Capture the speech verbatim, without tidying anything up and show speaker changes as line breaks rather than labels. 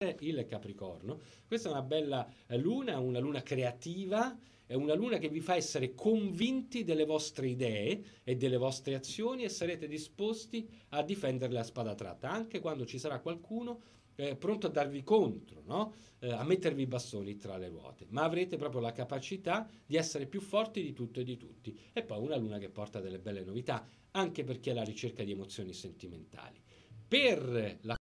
il Capricorno. Questa è una bella eh, luna, una luna creativa, è una luna che vi fa essere convinti delle vostre idee e delle vostre azioni e sarete disposti a difenderle a spada tratta, anche quando ci sarà qualcuno eh, pronto a darvi contro, no? Eh, a mettervi i bastoni tra le ruote, ma avrete proprio la capacità di essere più forti di tutto e di tutti. E poi una luna che porta delle belle novità, anche perché è la ricerca di emozioni sentimentali. Per la